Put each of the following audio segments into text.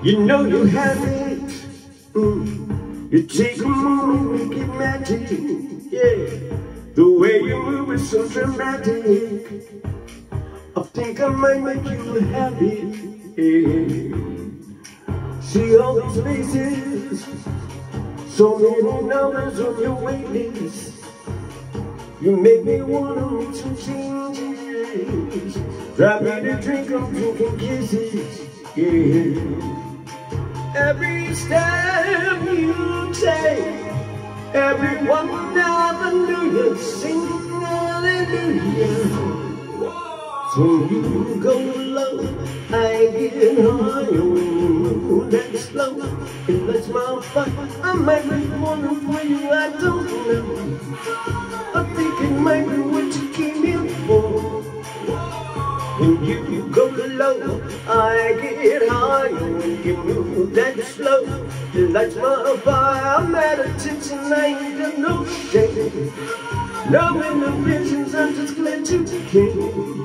You know you have it. You take a moment, make it magic. Yeah, the way you move is so dramatic. I think I might make you happy. Yeah. See all these faces, so many numbers on your wait list. You make me wanna make some changes. Drop me to drink, I'm drinking kisses. Yeah. Every step you take, everyone never knew you sing hallelujah. So you go low, I get higher when you move that slow. It lights my fire, I might be wanting for you, I don't know. I think it might be what you came in for. When you go low, I get higher when you move that slow. It lights my fire, I'm at attention, I ain't got no shame. No inhibitions, I'm just glad you came.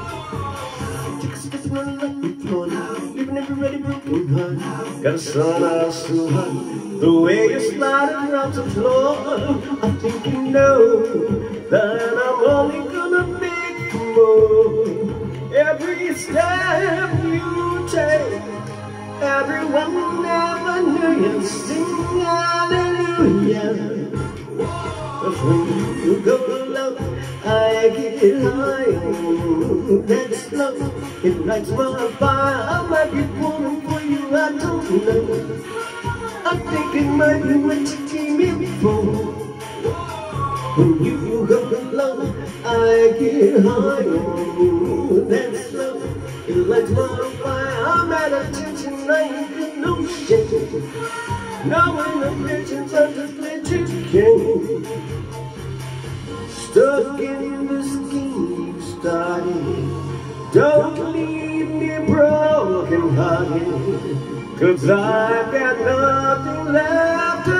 Take a step and let me float, leaving everybody broken heart. Got a sun out so hot, the way you slide around the floor. I think you know that I'm only gonna beg for more. Every step you take, everyone never knew you sing hallelujah. Cause when you go low, I get higher. That's slow, it lights my fire. I might be falling for you, I don't know. I think it might be what you came in for. When you go low, I get higher. That's slow, it lights my fire. I'm at attention, I ain't got no shame. No inhibitions, I'm just glad you came. Stuck in this game you started. Don't leave me broken hearted, 'cause I've got nothing left to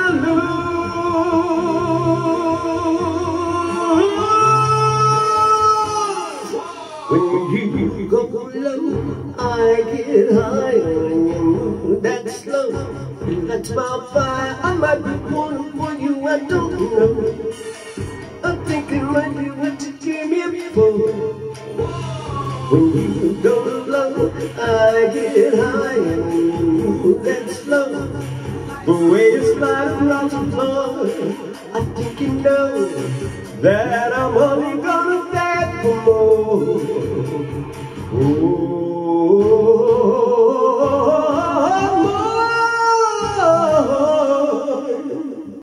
lose. When you go low, I get higher. When you move that slow, it lights my fire. I might be wanting for you, I don't know. I think it might be what you came here for. When you go low, I get higher. When you move that slow, the way you slide across the floor, I think you know that I'm only gonna beg for more. Oh.